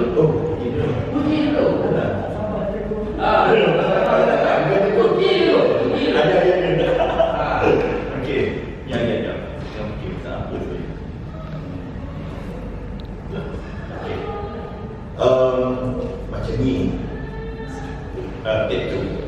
Oh, puji dulu. Puji dulu. Okey. Ya. Yang kita apa tu? Okey. Macam ni. Take two.